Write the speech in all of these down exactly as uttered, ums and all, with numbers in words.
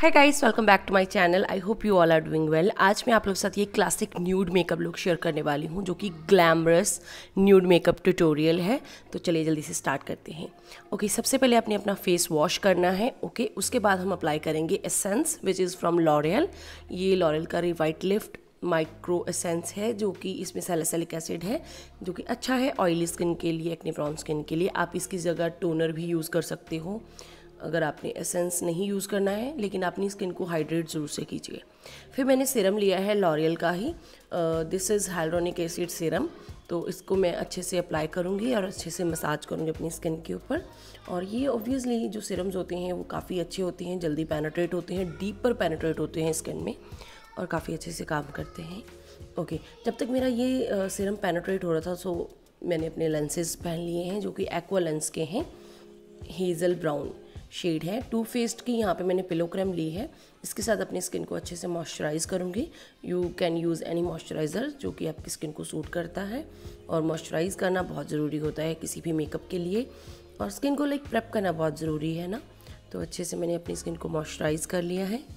Hi guys, welcome back to my channel. I hope you all are doing well. आज मैं आप लोग के साथ ये classic nude makeup look share करने वाली हूँ, जो कि ग्लैमरस न्यूड मेकअप ट्यूटोरियल है। तो चलिए जल्दी से स्टार्ट करते हैं। ओके okay, सबसे पहले आपने अपना फेस वॉश करना है। ओके okay, उसके बाद हम अप्लाई करेंगे essence which is from L'Oreal. ये लॉरियल का रिवाइट लिफ्ट माइक्रो एसेंस है, जो कि इसमें सैलिसिलिक एसिड है, जो कि अच्छा है ऑयली स्किन के लिए, एक्ने प्रोन स्किन के लिए। आप इसकी जगह टोनर भी यूज़ कर सकते हो अगर आपने एसेंस नहीं यूज़ करना है, लेकिन अपनी स्किन को हाइड्रेट ज़रूर से कीजिए। फिर मैंने सीरम लिया है लॉरियल का ही, this is hyaluronic acid serum. तो इसको मैं अच्छे से अप्लाई करूँगी और अच्छे से मसाज करूँगी अपनी स्किन के ऊपर। और ये ऑब्वियसली जो सीरम्स होते हैं वो काफ़ी अच्छे होते हैं, जल्दी पेनिट्रेट होते हैं, डीपर पेनिट्रेट होते हैं स्किन में और काफ़ी अच्छे से काम करते हैं। ओके okay, जब तक मेरा ये सीरम पेनिट्रेट हो रहा था, सो मैंने अपने लेंसेज पहन लिए हैं, जो कि एक्वा लेंस के हैं, हेज़ल ब्राउन शेड है। टू फेस्ड की यहाँ पे मैंने पिलो क्रीम ली है। इसके साथ अपनी स्किन को अच्छे से मॉइस्चराइज़ करूँगी। You can use any moisturiser जो कि आपकी स्किन को सूट करता है, और मॉइस्चराइज़ करना बहुत ज़रूरी होता है किसी भी मेकअप के लिए, और स्किन को लाइक प्रेप करना बहुत ज़रूरी है ना। तो अच्छे से मैंने अपनी स्किन को मॉइस्चराइज़ कर लिया है।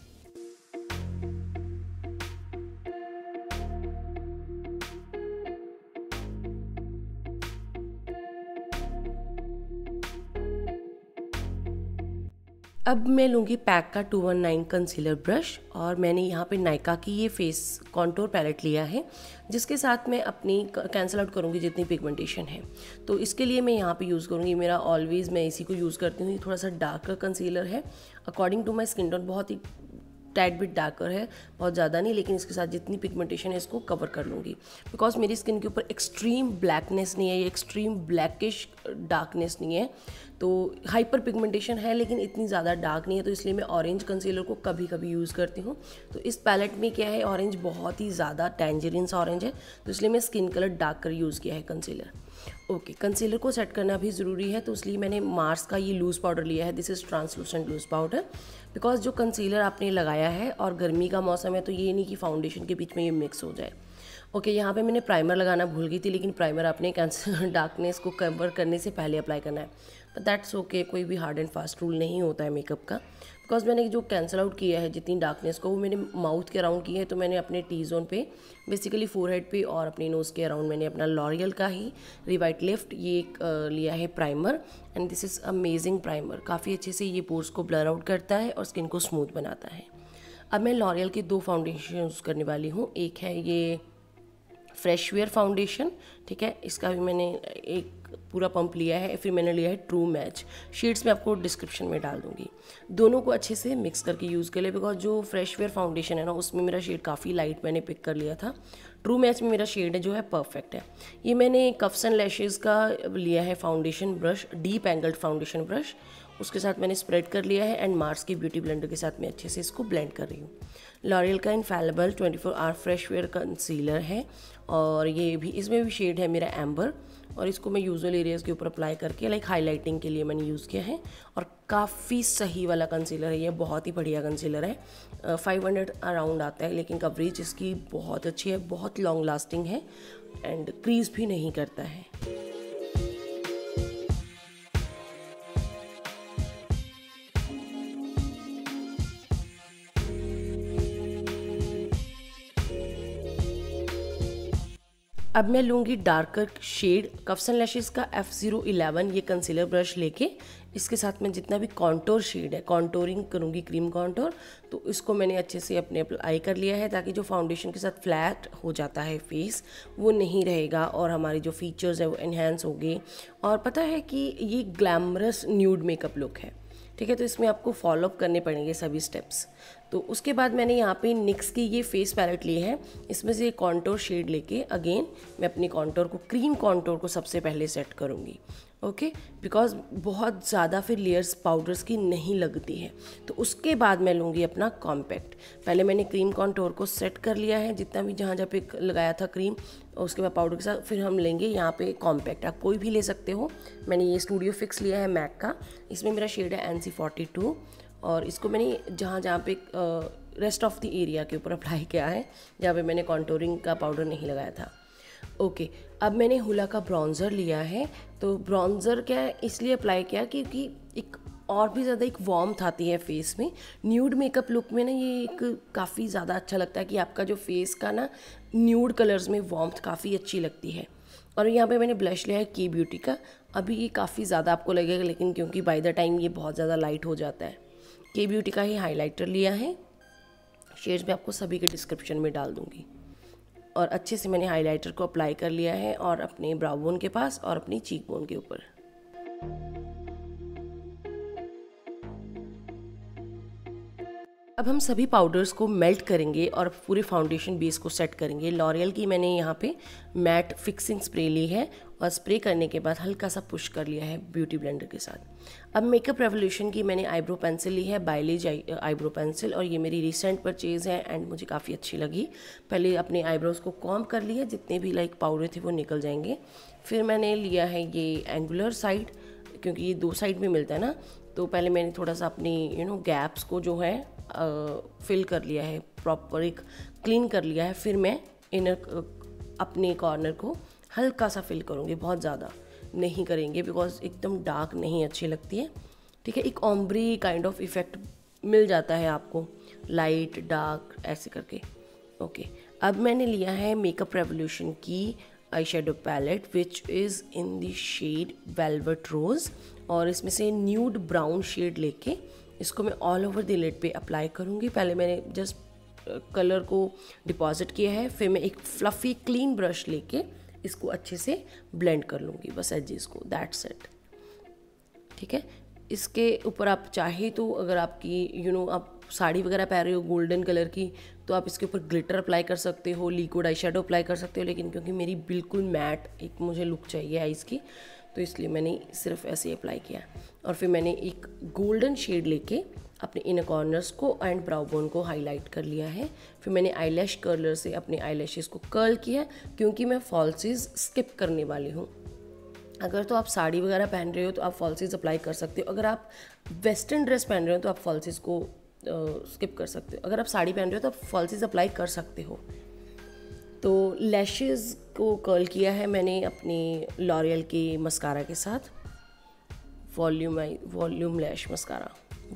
अब मैं लूँगी पैक का two one nine concealer brush, और मैंने यहाँ पे नायका की ये फेस कॉन्टोर पैलेट लिया है, जिसके साथ मैं अपनी कैंसिल आउट करूँगी जितनी पिगमेंटेशन है। तो इसके लिए मैं यहाँ पे यूज़ करूँगी, मेरा ऑलवेज़ मैं इसी को यूज़ करती हूँ। ये थोड़ा सा डार्कर कंसीलर है according to my skin tone, बहुत ही टाइट बिट डार्कर है, बहुत ज़्यादा नहीं, लेकिन इसके साथ जितनी पिगमेंटेशन है इसको कवर कर लूँगी। बिकॉज मेरी स्किन के ऊपर एक्सट्रीम ब्लैकनेस नहीं है, ये एक्सट्रीम ब्लैकिश डार्कनेस नहीं है, तो हाइपर पिगमेंटेशन है लेकिन इतनी ज़्यादा डार्क नहीं है। तो इसलिए मैं ऑरेंज कंसीलर को कभी कभी यूज़ करती हूँ। तो इस पैलेट में क्या है, ऑरेंज बहुत ही ज़्यादा टैंजरीन सा ऑरेंज है, तो इसलिए मैं स्किन कलर डार्क कर यूज़ किया है कंसीलर। ओके okay, कंसीलर को सेट करना भी ज़रूरी है, तो इसलिए मैंने मार्स का ये लूज़ पाउडर लिया है। This is translucent loose powder. Because जो कंसीलर आपने लगाया है और गर्मी का मौसम है, तो ये नहीं कि फाउंडेशन के बीच में ये मिक्स हो जाए। ओके okay, यहाँ पे मैंने प्राइमर लगाना भूल गई थी, लेकिन प्राइमर आपने कैंसर डार्कनेस को कवर करने से पहले अप्लाई करना है। बट दैट्स ओके, कोई भी हार्ड एंड फास्ट रूल नहीं होता है मेकअप का। बिकॉज मैंने जो कैंसिल आउट किया है जितनी डार्कनेस को, वो मैंने माउथ के अराउंड की है। तो मैंने अपने टी जोन पे, बेसिकली फोरहेड पे और अपनी नोज़ के अराउंड मैंने अपना लॉरियल का ही रिवाइट लिफ्ट ये एक लिया है primer, and this is amazing primer. काफ़ी अच्छे से ये पोर्स को ब्लर आउट करता है और स्किन को स्मूथ बनाता है। अब मैं लॉरियल के दो फाउंडेशन यूज़ करने वाली हूँ। एक है ये फ्रेश वेयर फाउंडेशन, ठीक है, इसका भी मैंने एक पूरा पंप लिया है। फिर मैंने लिया है ट्रू मैच, शेड्स मैं आपको डिस्क्रिप्शन में डाल दूंगी। दोनों को अच्छे से मिक्स करके यूज़ कर ले, बिकॉज जो फ्रेश वेयर फाउंडेशन है ना, उसमें मेरा शेड काफ़ी लाइट मैंने पिक कर लिया था। ट्रू मैच में मेरा शेड है जो है परफेक्ट है। ये मैंने कफ्स एंड लैशेज का लिया है foundation brush, deep angled foundation brush, उसके साथ मैंने स्प्रेड कर लिया है, एंड मार्स की ब्यूटी ब्लेंडर के साथ मैं अच्छे से इसको ब्लेंड कर रही हूँ। लॉरियल का infallible twenty four hour fresh wear concealer है, और ये भी, इसमें भी शेड है मेरा एम्बर, और इसको मैं यूजुअल एरियाज़ के ऊपर अप्लाई करके लाइक हाईलाइटिंग के लिए मैंने यूज़ किया है। और काफ़ी सही वाला कंसीलर है ये, बहुत ही बढ़िया कंसीलर है। फाइव हंड्रेड अराउंड आता है, लेकिन कवरेज इसकी बहुत अच्छी है, बहुत लॉन्ग लास्टिंग है, एंड क्रीज भी नहीं करता है। अब मैं लूँगी darker shade Kuffs and Lashes का एफ ज़ीरो इलेवन ये कंसीलर ब्रश लेके, इसके साथ मैं जितना भी कॉन्टोर शेड है, कॉन्टोरिंग करूँगी, क्रीम कॉन्टोर। तो इसको मैंने अच्छे से अपने अप्लाई कर लिया है, ताकि जो फाउंडेशन के साथ फ्लैट हो जाता है फेस, वो नहीं रहेगा, और हमारी जो फीचर्स है वो एनहेंस होंगे। और पता है कि ये ग्लैमरस न्यूड मेकअप लुक है, ठीक है, तो इसमें आपको फॉलोअप करने पड़ेंगे सभी स्टेप्स। तो उसके बाद मैंने यहाँ पे निक्स की ये फेस पैलेट ली है, इसमें से कॉन्टोर शेड लेके अगेन मैं अपनी कॉन्टोर को, क्रीम कॉन्टोर को सबसे पहले सेट करूँगी। ओके, बिकॉज बहुत ज़्यादा फिर लेयर्स पाउडर्स की नहीं लगती है। तो उसके बाद मैं लूँगी अपना कॉम्पैक्ट। पहले मैंने क्रीम कॉन्टोर को सेट कर लिया है, जितना भी जहाँ जहाँ पे लगाया था क्रीम, उसके बाद पाउडर के साथ फिर हम लेंगे यहाँ पे कॉम्पैक्ट। आप कोई भी ले सकते हो, मैंने ये स्टूडियो फिक्स लिया है मैक का, इसमें मेरा शेड है एन सी फोर्टी टू, और इसको मैंने जहाँ जहाँ पे रेस्ट ऑफ द एरिया के ऊपर अप्लाई किया है, जहाँ पे मैंने कॉन्टोरिंग का पाउडर नहीं लगाया था। ओके okay, अब मैंने हुला का ब्राउज़र लिया है। तो ब्राउज़र क्या इसलिए अप्लाई किया क्योंकि एक और भी ज़्यादा एक वार्मथ आती है फेस में। न्यूड मेकअप लुक में ना ये एक काफ़ी ज़्यादा अच्छा लगता है कि आपका जो फेस का ना न्यूड कलर्स में वार्मथ काफ़ी अच्छी लगती है। और यहाँ पे मैंने ब्लश लिया है की ब्यूटी का। अभी ये काफ़ी ज़्यादा आपको लगेगा, लेकिन क्योंकि बाय द टाइम ये बहुत ज़्यादा लाइट हो जाता है। की ब्यूटी का ही हाइलाइटर लिया है, शेड्स मैं आपको सभी के डिस्क्रिप्शन में डाल दूँगी। और अच्छे से मैंने हाइलाइटर को अप्लाई कर लिया है और अपने ब्राउ बोन के पास और अपनी चीक बोन के ऊपर। अब हम सभी पाउडर्स को मेल्ट करेंगे और पूरे फाउंडेशन बेस को सेट करेंगे। लॉरियल की मैंने यहाँ पे मैट फिक्सिंग स्प्रे ली है और स्प्रे करने के बाद हल्का सा पुश कर लिया है ब्यूटी ब्लेंडर के साथ। अब मेकअप रेवोल्यूशन की मैंने आईब्रो पेंसिल ली है, बाइलेज आईब्रो पेंसिल, और ये मेरी रिसेंट परचेज़ है एंड मुझे काफ़ी अच्छी लगी। पहले अपने आईब्रोज़ को कॉम्ब कर लिया, जितने भी लाइक पाउडर थे वो निकल जाएंगे। फिर मैंने लिया है ये एंगुलर साइड, क्योंकि ये दो साइड में मिलता है ना, तो पहले मैंने थोड़ा सा अपनी यू नो गैप्स को जो है फिल कर लिया है, प्रॉपर एक क्लीन कर लिया है। फिर मैं इनर अपने कॉर्नर को हल्का सा फिल करूँगी, बहुत ज़्यादा नहीं करेंगे बिकॉज एकदम डार्क नहीं अच्छी लगती है। ठीक है, एक ऑम्ब्री काइंड ऑफ इफ़ेक्ट मिल जाता है आपको, लाइट डार्क ऐसे करके। ओके, अब मैंने लिया है मेकअप रेवोल्यूशन की eye shadow palette which is in the shade velvet rose, और इसमें से न्यूड ब्राउन शेड लेके इसको मैं ऑल ओवर द लिड पे अप्लाई करूँगी। पहले मैंने जस्ट कलर को डिपॉजिट किया है, फिर मैं एक फ्लफ़ी क्लीन ब्रश लेके इसको अच्छे से ब्लेंड कर लूँगी, बस एजेस को, दैट्स इट। ठीक है, इसके ऊपर आप चाहे तो अगर आपकी यू you नो know, आप साड़ी वगैरह पहन रहे हो गोल्डन कलर की, तो आप इसके ऊपर ग्लिटर अप्लाई कर सकते हो, लिक्विड आई शेडो अप्लाई कर सकते हो, लेकिन क्योंकि मेरी बिल्कुल मैट एक मुझे लुक चाहिए आइज़ की, तो इसलिए मैंने सिर्फ ऐसे ही अप्लाई किया। और फिर मैंने एक गोल्डन शेड लेके अपने इनर कॉर्नर्स को एंड ब्राउ बोन को हाईलाइट कर लिया है। फिर मैंने आईलैश कर्लर से अपने आईलैशेस को कर्ल किया, क्योंकि मैं फॉल्सीज स्किप करने वाली हूँ। अगर तो आप साड़ी वगैरह पहन रहे हो तो आप फॉल्सीज अप्लाई कर सकते हो, अगर आप वेस्टर्न ड्रेस पहन रहे हो तो आप फॉल्सीज को स्किप uh, कर सकते हो। अगर आप साड़ी पहन रहे हो तो आप फॉल्सीज अप्लाई कर सकते हो। तो लैशेज़ को कर्ल किया है मैंने अपनी लॉरियल के मस्कारा के साथ, volume eye volume lash mascara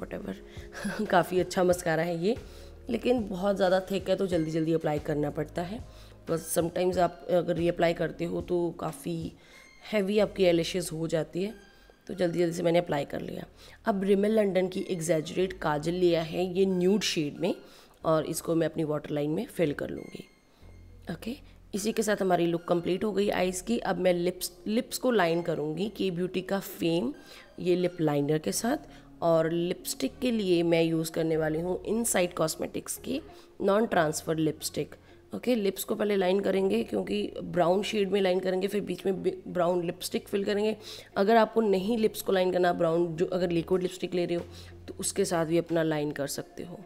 whatever काफ़ी अच्छा मस्कारा है ये, लेकिन बहुत ज़्यादा थिक है तो जल्दी जल्दी अप्लाई करना पड़ता है। बस समटाइम्स आप अगर रीअप्लाई करते हो तो काफ़ी हैवी आपकी एलिशेस हो जाती है, तो जल्दी जल्दी से मैंने अप्लाई कर लिया। अब रिमेल लंडन की एग्जैजरेट काजल लिया है ये न्यूड शेड में, और इसको मैं अपनी वाटर लाइन में फिल कर लूँगी। ओके, इसी के साथ हमारी लुक कंप्लीट हो गई आइज़ की। अब मैं लिप्स लिप्स को लाइन करूँगी की ब्यूटी का फेम ये लिप लाइनर के साथ, और लिपस्टिक के लिए मैं यूज़ करने वाली हूँ इनसाइड कॉस्मेटिक्स की non transfer lipstick. Okay, lips को पहले लाइन करेंगे, क्योंकि ब्राउन शेड में लाइन करेंगे, फिर बीच में ब्राउन लिपस्टिक फिल करेंगे। अगर आपको नहीं लिप्स को लाइन करना, ब्राउन जो अगर लिक्विड लिपस्टिक ले रहे हो तो उसके साथ भी अपना लाइन कर सकते हो।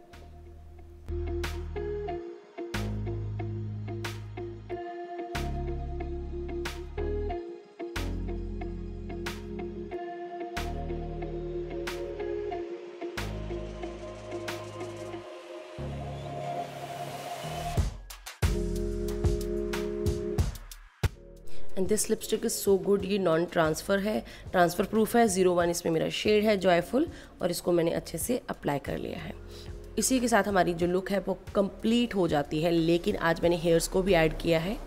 And this lipstick is so good, ये नॉन ट्रांसफ़र है, ट्रांसफ़र प्रूफ है, ज़ीरो वन इसमें मेरा शेड है जॉयफुल, और इसको मैंने अच्छे से अप्लाई कर लिया है। इसी के साथ हमारी जो लुक है वो कंप्लीट हो जाती है, लेकिन आज मैंने हेयर्स को भी ऐड किया है।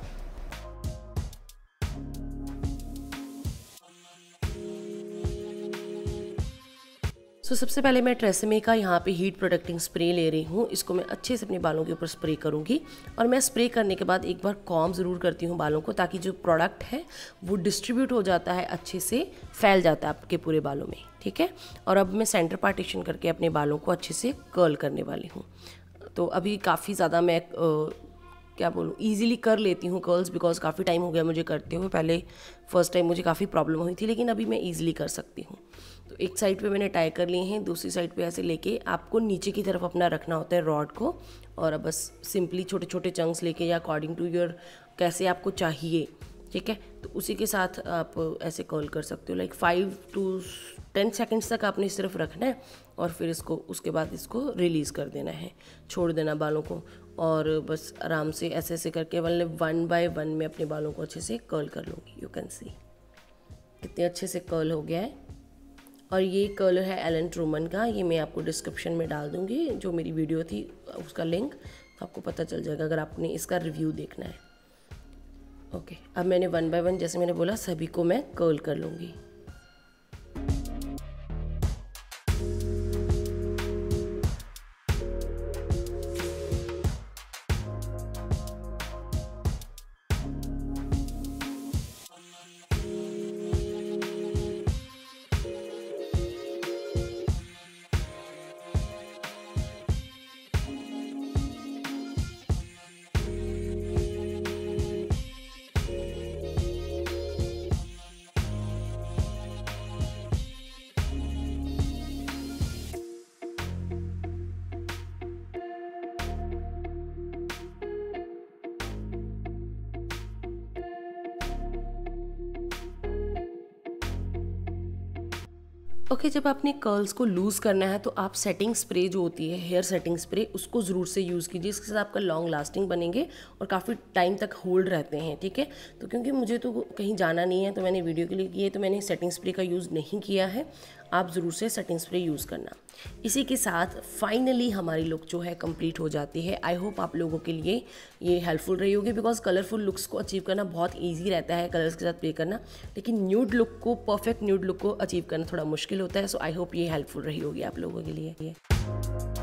सो so, सबसे पहले मैं ट्रेसेमे का यहाँ पे हीट प्रोटेक्टिंग स्प्रे ले रही हूँ। इसको मैं अच्छे से अपने बालों के ऊपर स्प्रे करूँगी, और मैं स्प्रे करने के बाद एक बार कॉम ज़रूर करती हूँ बालों को, ताकि जो प्रोडक्ट है वो डिस्ट्रीब्यूट हो जाता है, अच्छे से फैल जाता है आपके पूरे बालों में। ठीक है, और अब मैं सेंटर पार्टीशन करके अपने बालों को अच्छे से कर्ल करने वाली हूँ। तो अभी काफ़ी ज़्यादा मैं आ, क्या बोलूँ ईजिली कर लेती हूँ कर्ल्स, बिकॉज काफ़ी टाइम हो गया मुझे करते हुए। पहले फर्स्ट टाइम मुझे काफ़ी प्रॉब्लम हुई थी, लेकिन अभी मैं ईजिली कर सकती हूँ। तो एक साइड पे मैंने टाई कर लिए हैं, दूसरी साइड पे ऐसे लेके आपको नीचे की तरफ अपना रखना होता है रॉड को, और अब बस सिंपली छोटे छोटे चंक्स लेके या अकॉर्डिंग टू योर कैसे आपको चाहिए। ठीक है, तो उसी के साथ आप ऐसे कर्ल कर सकते हो, like five to ten seconds तक आपने सिर्फ रखना है, और फिर इसको उसके बाद इसको रिलीज़ कर देना है, छोड़ देना बालों को, और बस आराम से ऐसे ऐसे करके मतलब वन बाय वन में अपने बालों को अच्छे से कर्ल कर लूँगी। यू कैन सी कितने अच्छे से कर्ल हो गया है। और ये कर्लर है एलन ट्रूमन का, ये मैं आपको डिस्क्रिप्शन में डाल दूँगी, जो मेरी वीडियो थी उसका लिंक, तो आपको पता चल जाएगा अगर आपने इसका रिव्यू देखना है। ओके, अब मैंने वन बाय वन जैसे मैंने बोला सभी को मैं कर्ल कर लूँगी। ओके okay, जब आपने कर्ल्स को लूज़ करना है तो आप सेटिंग स्प्रे जो होती है, हेयर सेटिंग स्प्रे, उसको ज़रूर से यूज़ कीजिए, इसके साथ आपका लॉन्ग लास्टिंग बनेंगे और काफ़ी टाइम तक होल्ड रहते हैं। ठीक है, तो क्योंकि मुझे तो कहीं जाना नहीं है तो मैंने वीडियो के लिए किए, तो मैंने सेटिंग स्प्रे का यूज़ नहीं किया है। आप ज़रूर से सेटिंग स्प्रे यूज़ करना। इसी के साथ फाइनली हमारी लुक जो है कंप्लीट हो जाती है। आई होप आप लोगों के लिए ये हेल्पफुल रही होगी, बिकॉज कलरफुल लुक्स को अचीव करना बहुत ईजी रहता है कलर्स के साथ प्ले करना, लेकिन न्यूड लुक को, परफेक्ट न्यूड लुक को अचीव करना थोड़ा मुश्किल होता है। सो आई होप ये हेल्पफुल रही होगी आप लोगों के लिए।